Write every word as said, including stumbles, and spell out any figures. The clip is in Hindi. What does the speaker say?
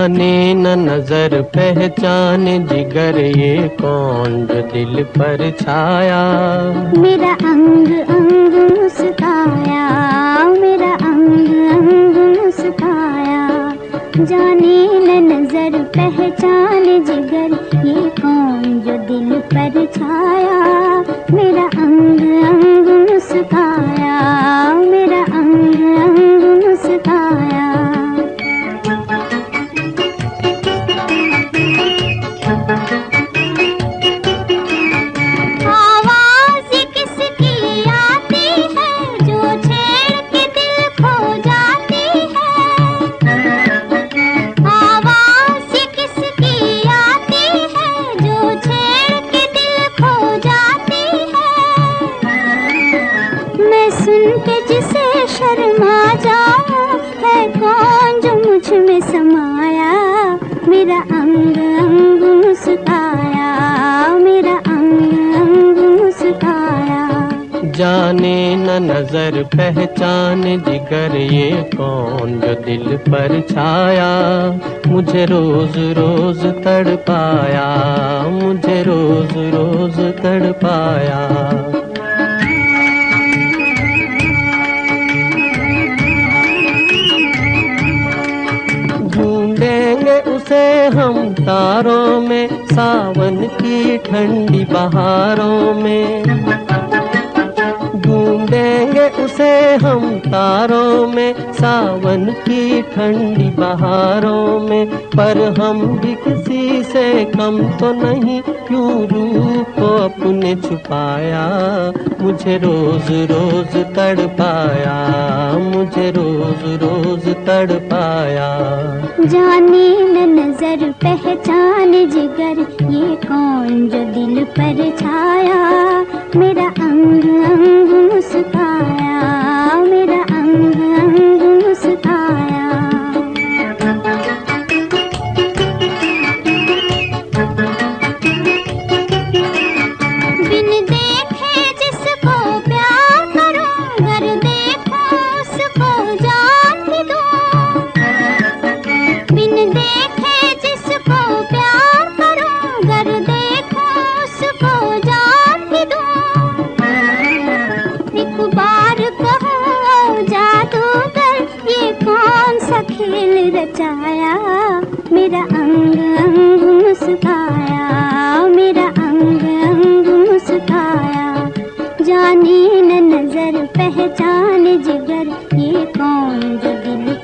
जाने न नजर पहचान जिगर ये कौन जो दिल पर छाया। मेरा अंग अंग मुस्काया, मेरा अंग अंग मुस्काया। जाने न नजर पहचान जिगर ये कौन जो दिल पर छाया। मेरा अंग अंग मुस्काया, मेरा अंग अंग मुस्काया। आवाज़ किसकी आती है जो छेड़ के दिल खो जाती है। आवाज़ किसकी आती है जो छेड़ के दिल खो जाती है। मैं सुन के जिसे शर्मा जाऊं है कौन जो मुझ में समाया। मेरा अंग अंग मुस्काया, मेरा अंग अंग मुस्काया। जाने न नजर पहचान जिगर ये कौन जो दिल पर छाया। मुझे रोज रोज तड़पाया, मुझे रोज रोज तड़पाया। ढूंढेंगे उसे हम तारों में, सावन की ठंडी बहारों में। ढूंढेंगे उसे हम तारों में, सावन की ठंडी बहारों में। पर हम भी किसी से कम तो नहीं, क्यों रूप को अपने छुपाया। मुझे रोज रोज तड़पाया, मुझे रोज रोज तड़पाया। जाने न नजर पहचान जिगर ये कौन जो दिल पर छाया। मेरा अंग अंग मुस्काया, मेरा अंग अंग मुस्काया। बिन देखे जिसको प्यार करूं, गर देखो उसको जान भी दूं। बिन देखे जिसको प्यार करूं, गर देखो उसको जान भी दूं। एक बार कहो जादूगर ये कौन सा खेल रचाया। मेरा अंग अंग मुस्काया, मेरा अंग अंग मुस्काया। जाने न नजर पहचान जिगर ये कौन जो दिल